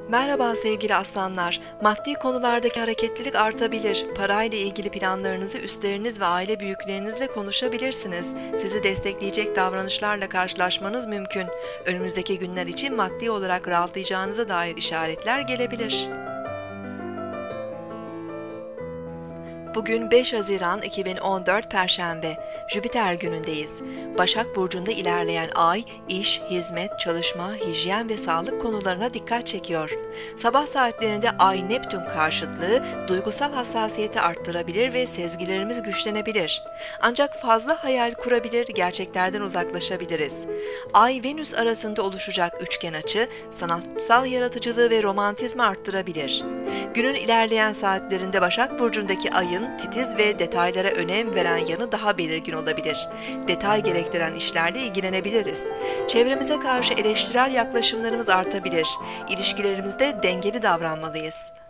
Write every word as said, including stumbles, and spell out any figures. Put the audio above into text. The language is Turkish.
Merhaba sevgili aslanlar. Maddi konulardaki hareketlilik artabilir. Parayla ilgili planlarınızı üstleriniz ve aile büyüklerinizle konuşabilirsiniz. Sizi destekleyecek davranışlarla karşılaşmanız mümkün. Önümüzdeki günler için maddi olarak rahatlayacağınıza dair işaretler gelebilir. Bugün beş Haziran iki bin on dört Perşembe, Jüpiter günündeyiz. Başak Burcu'nda ilerleyen ay, iş, hizmet, çalışma, hijyen ve sağlık konularına dikkat çekiyor. Sabah saatlerinde Ay-Neptün karşıtlığı duygusal hassasiyeti arttırabilir ve sezgilerimiz güçlenebilir. Ancak fazla hayal kurabilir, gerçeklerden uzaklaşabiliriz. Ay-Venüs arasında oluşacak üçgen açı, sanatsal yaratıcılığı ve romantizmi arttırabilir. Günün ilerleyen saatlerinde Başak Burcu'ndaki ayın titiz ve detaylara önem veren yanı daha belirgin olabilir. Detay gerektiren işlerle ilgilenebiliriz. Çevremize karşı eleştirel yaklaşımlarımız artabilir. İlişkilerimizde dengeli davranmalıyız.